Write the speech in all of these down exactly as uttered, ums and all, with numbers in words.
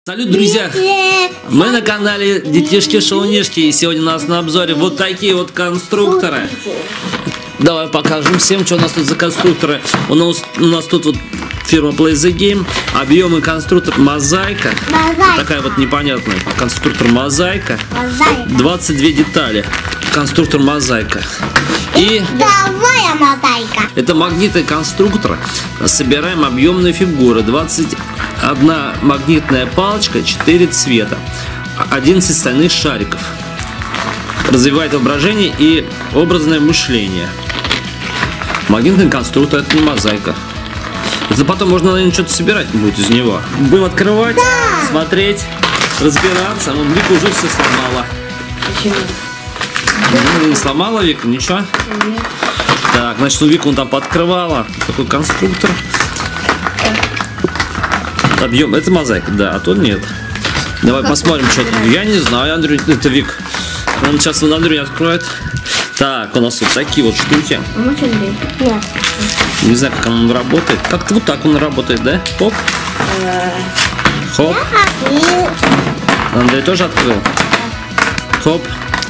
Салют, друзья! Мы на канале Детишки-шалунишки, и сегодня у нас на обзоре вот такие вот конструкторы. Давай покажем всем, что у нас тут за конструкторы. У нас, у нас тут вот фирма Play the Game. Объемный конструктор Мозаика. Мозаика. Такая вот непонятная. Конструктор Мозаика. Мозаика. двадцать две детали. Конструктор Мозаика. И давай Мозаика. Это магнитный конструктор. Собираем объемные фигуры. двадцать одна магнитная палочка, четыре цвета, одиннадцать стальных шариков. Развивает воображение и образное мышление. Магнитный конструктор — это не мозаика. Это потом можно, наверное, что-то собирать будет из него. Будем открывать, да. Смотреть, разбираться. Вон Вика уже все сломала. Почему? Ну, не сломала Вика, ничего? Нет. Так, значит, у Вика он там подкрывала. Такой конструктор. Объем, это мозаика, да, а то нет. Давай как посмотрим, что там. Я не знаю, Андрей, это Вик. Он сейчас он Андрей откроет. Так, у нас вот такие вот штуки. Нет. Не знаю, как он работает. Как-то вот так он работает, да? Хоп. Хоп. Андрей тоже открыл. Хоп.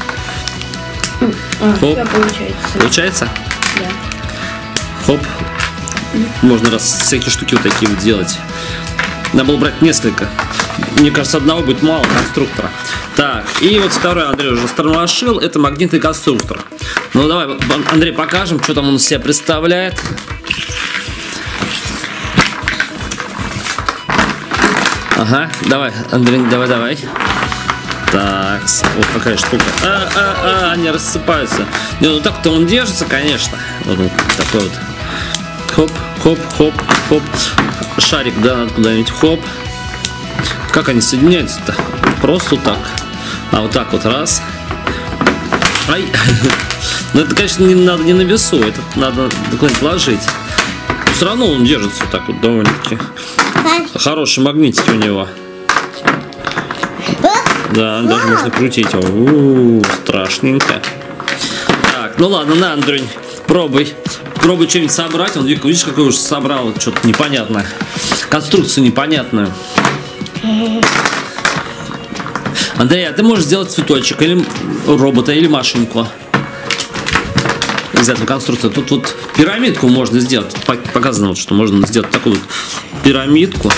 Хоп. Получается. Получается? Да. Хоп. Можно раз всякие штуки вот такие вот делать. Надо было брать несколько. Мне кажется, одного будет мало конструктора. Так, и вот второй Андрей уже стормошил. Это магнитный конструктор. Ну давай, Андрей, покажем, что там он из себя представляет. Ага, давай, Андрей, давай, давай. Так, вот какая штука. А, а, а, они рассыпаются. Не, ну так-то он держится, конечно. Вот он такой вот. Хоп, хоп, хоп, хоп. Шарик, да, надо куда-нибудь. Хоп. Как они соединяются-то? Просто вот так. А вот так вот раз. Ай. Ну это, конечно, не надо не на весу. Это надо куда-нибудь положить. Но все равно он держится вот так вот довольно-таки. Хороший магнитик у него. Да, даже можно крутить его. У-у-у, страшненько. Так, ну ладно, на, Андрей, пробуй. Пробуй что-нибудь собрать. Он, Вика, видишь, какой уже собрал что-то непонятное. Конструкцию непонятную. Андрей, а ты можешь сделать цветочек или робота, или машинку из этого конструктора. Тут вот пирамидку можно сделать. Тут показано, вот, что можно сделать такую вот пирамидку.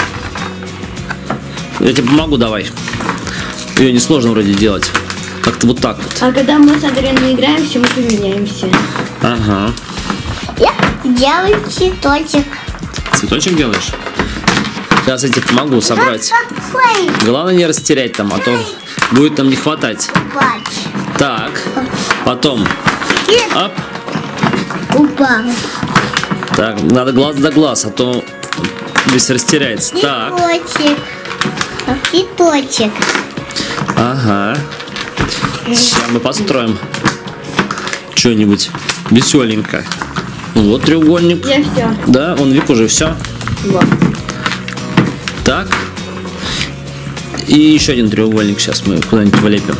Я тебе помогу, давай. Ее несложно вроде делать. Как-то вот так вот. А когда мы с Андреем наиграемся, мы поменяемся. Ага. Я делаю цветочек. Цветочек делаешь? Сейчас я тебе помогу собрать. Главное не растерять там, а то будет нам не хватать. Так. Потом. Оп. Упал. Так, надо глаз да глаз, а то весь растеряется. Так. Цветочек. Цветочек. Ага. Сейчас мы построим что-нибудь веселенькое. Вот треугольник. Я все. Да, он Вик уже все. Вот. Так. И еще один треугольник. Сейчас мы куда-нибудь вылепим.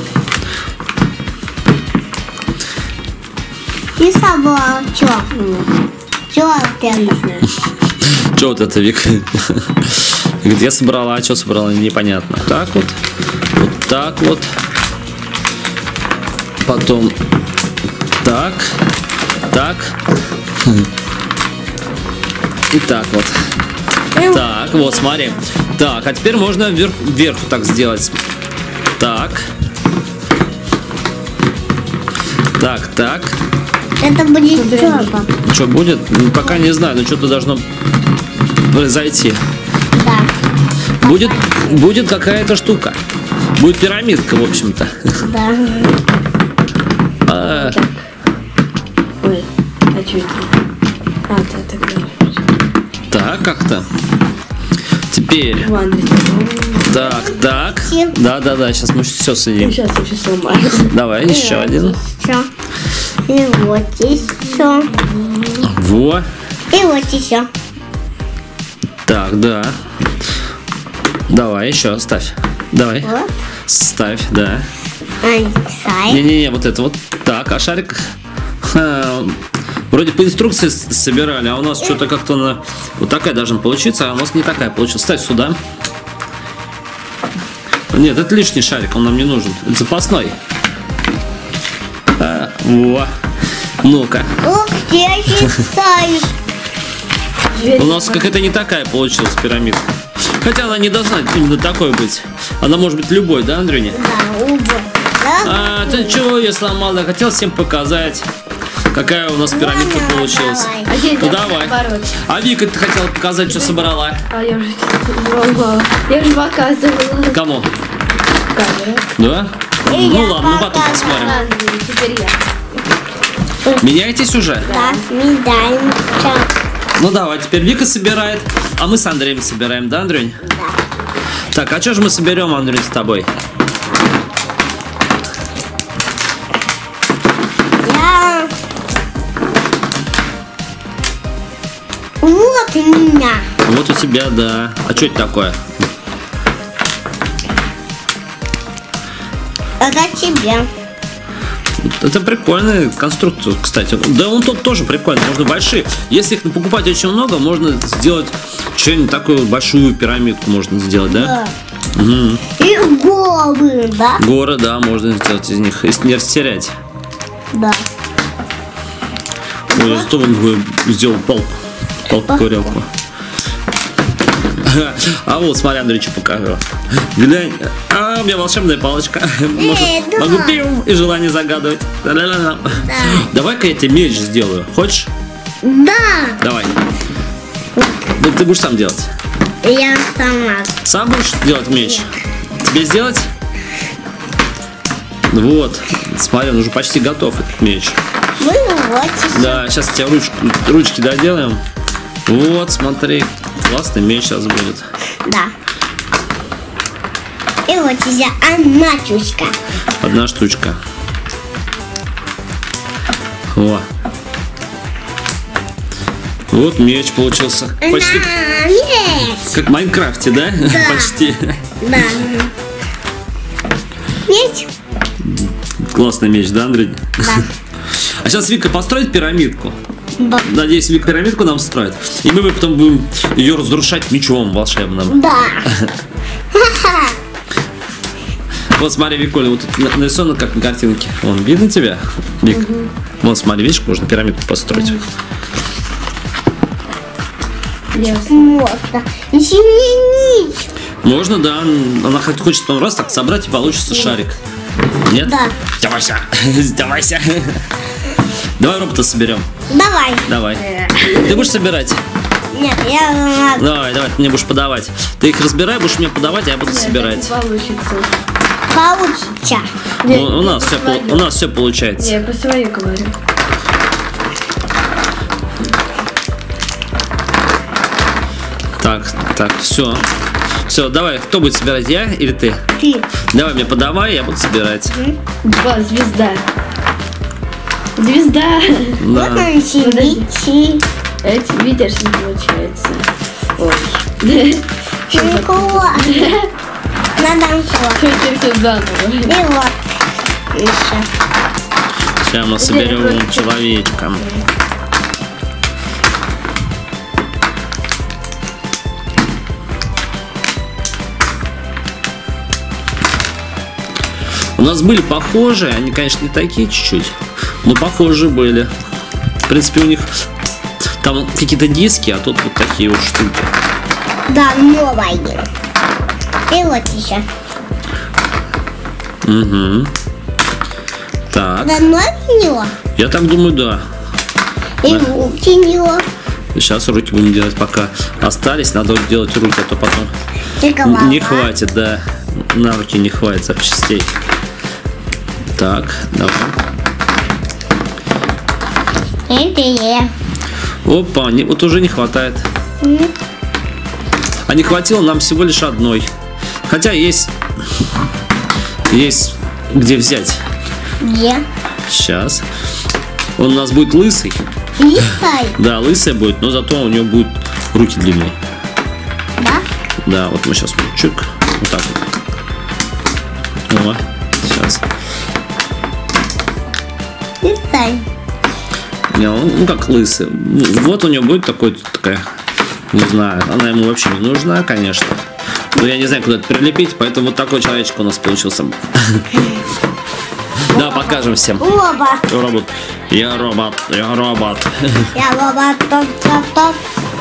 И собрал. Че? Че это? Че вот это, Вик? Говорит, я собрала, а что собрала, непонятно. Так вот. Вот так вот. Потом так. Так. И так вот. Так, вот, смотри. Так, а теперь можно вверх, вверху так сделать. Так. Так, так. Это будет что? Что будет? Пока не знаю, но что-то должно произойти. Да. Будет, будет какая-то штука. Будет пирамидка, в общем-то. Да. А... Ой, а что это? А, это так. Так, как-то. Теперь. Так, так. Да, да, да. Сейчас мы все соединим. Сейчас я все сломаю. Давай, и еще один. Все. И вот еще. Во. И вот еще. Так, да. Давай, еще ставь. Давай. Вот. Ставь, да. Ай, Не-не-не, вот это вот. Так, а шарик. Ха, вроде по инструкции собирали, а у нас что-то как-то на... Вот такая должна получиться, а у нас не такая получилась. Ставь сюда. Нет, это лишний шарик, он нам не нужен. Это запасной. А, во. Ну-ка. Ух, здесь шарик. У нас какая-то не такая получилась пирамидка. Хотя она не должна именно такой быть. Она может быть любой, да, Андрюня? Да, убо. Да? А, ты чего ее сломал? Я хотел всем показать, какая у нас пирамидка Ладно, получилась. давай. А здесь Ну давай. наоборот. А Вика, ты хотела показать, что собрала? А я уже забыла. Я уже показывала. Кому? Камеру. Да? И Ну я ладно, мы потом показала. посмотрим. Ладно, теперь я. Меняетесь уже? Да, медаль. Ну давай, теперь Вика собирает, а мы с Андреем собираем, да, Андрюнь? Да. Так, а что же мы соберем, Андрюнь, с тобой? Я... Вот у меня. Вот у тебя, да. А что это такое? Это тебе. Это прикольный конструктор, кстати. Да он тут тоже прикольный, можно большие. Если их покупать очень много, можно сделать что-нибудь такую большую пирамидку можно сделать, да? Да. Угу. И головы, да? Горы, да, можно сделать из них, если не растерять. Да. Ой, я зато он сделал палку, палку-ковырялку. А вот, смотри, Андрей, что покажу. Глянь. А, у меня волшебная палочка. Может, да. могу пиу и желание загадывать. Да-да-да. Да. Давай-ка я тебе меч сделаю. Хочешь? Да. Давай. Ну, ты будешь сам делать. Я сама. Сам будешь делать меч? Тебе сделать? Вот. Смотри, он уже почти готов, этот меч. Мы вот. Да, сейчас тебе ручку, ручки доделаем. Вот, смотри. Классный меч сейчас будет. Да. И вот здесь одна чушка. Одна штучка. О. Вот меч получился. Почти На меч. как в Майнкрафте, да? Да. Почти. Да. Меч. Классный меч, да, Андрей? Да. А сейчас Вика построит пирамидку. Да. Надеюсь, Вика пирамидку нам строит. И мы потом будем ее разрушать мечом волшебным. Да. Ха-ха. Вот смотри, Викуля, вот тут нарисовано как на картинке. Вон, видно тебя, Вик? Угу. Вот смотри, видишь, можно пирамидку построить. Ясно. Можно. Изменить. Можно, да. Она хоть хочет потом раз так собрать и получится шарик. Нет? Да. Давайся. Давайся. Давай робота соберем. Давай. Давай. Ты будешь собирать? Нет, я... Давай, давай, ты мне будешь подавать. Ты их разбирай, будешь мне подавать, а я буду собирать. Не получится. Получится. У, у нас все, у нас все получается. Я про свою говорю. Так, так, все. Все, давай, кто будет собирать, я или ты? Ты. Давай мне подавай, я буду собирать. Два, звезда. Звезда. Вот Да. он сидит. Эти, видишь, не получается. Ой. Николай. Надо все. Все, все заново. И вот. Еще. Сейчас мы соберем человечка. У нас были похожие, они, конечно, не такие чуть-чуть, но похожие были. В принципе, у них там какие-то диски, а тут вот такие вот штуки. Да, новая. И вот еще. Угу. Так, Да, ноги у него. я так думаю, да. И Да. руки у него. Сейчас руки будем делать, пока остались. Надо вот делать руки, а то потом И голова. не хватит, да. На руки не хватит запчастей. Так, давай. И ты. Опа, не, вот уже не хватает. М. А не хватило нам всего лишь одной. Хотя есть... Есть где взять. Где? Сейчас. Он у нас будет лысый. Лисай. Да, лысая будет, но зато у него будут руки длинные. Да? Да, вот мы сейчас чик. Вот так вот. О, сейчас. Лисай. Не, он, ну как лысый. Вот у него будет такой, такая, не знаю, она ему вообще не нужна, конечно. Но я не знаю, куда это прилепить, поэтому вот такой человечек у нас получился. Да, покажем всем. Робот. Робот. Я робот, я робот. Я робот. Топ, топ, топ.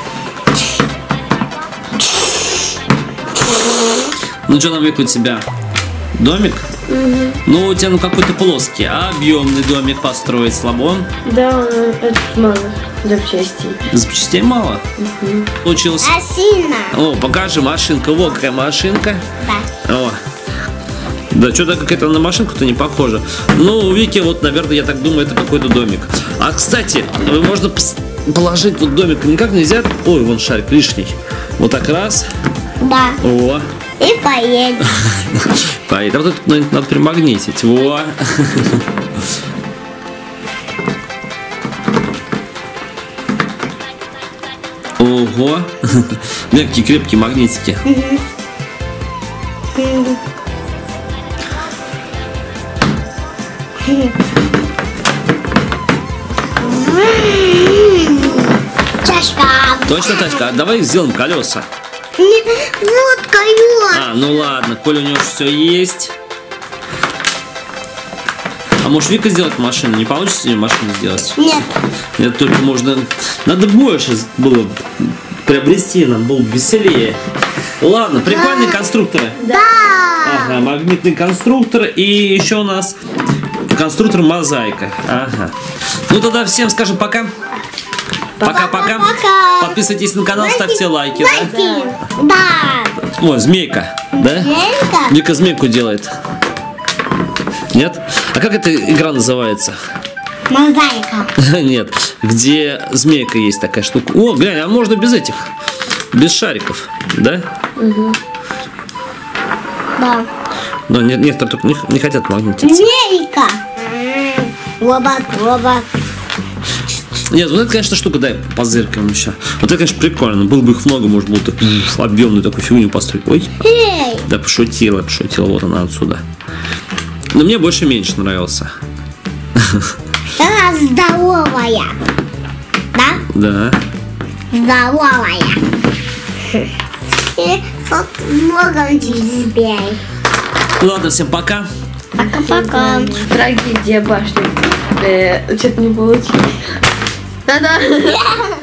Ну что, Новик, у тебя домик? Угу. Ну, у тебя ну какой-то плоский, а объемный домик построить слабо? Да, это мало запчастей. Запчастей мало? Угу. Получилось. Осина. О, покажи машинка. Во, какая машинка. Да. О. Да, что-то какая-то на машинку-то не похоже. Ну, у Вики, вот, наверное, я так думаю, это какой-то домик. А, кстати, можно положить тут домик никак нельзя. Ой, вон шарик лишний. Вот так раз. Да. О. И поедем. Поедет. А вот тут надо, надо примагнитить. Во. Ого. Мягкие, крепкие магнитики. Чашка. Точно, тачка? А давай сделаем колеса. Вот колес. А, ну ладно, коли у него все есть. А может Вика сделать машину? Не получится себе машину сделать? Нет. Нет, только можно... Надо больше было приобрести, нам было бы веселее. Ладно, прикольные конструкторы. Да. Ага, магнитный конструктор. И еще у нас конструктор мозаика. Ага. Ну тогда всем скажем пока. Пока-пока. Пока. Подписывайтесь на канал, ставьте лайки. Да? Лайки. Да. О, змейка. Да? Змейка? Вика змейку делает. Нет? А как эта игра называется? Мозаика. Нет. Где змейка есть такая штука. О, глянь, а можно без этих. Без шариков. Да? Угу. Да. Но нет, некоторые только не, не хотят магнититься. Змейка. Робот, робот. Нет, вот это, конечно, штука, дай позыркаем еще. Вот это, конечно, прикольно. Было бы их много, может было так объемную такую фигню построить. Ой. Эй. Да пошутила, пошутила. Вот она отсюда. Но мне больше меньше нравился. Она здоровая. Да? Да. Здоровая. И вот много тебе. Ладно, всем пока. Пока-пока. Трагедия башни. Э, что-то не получилось. Да-да.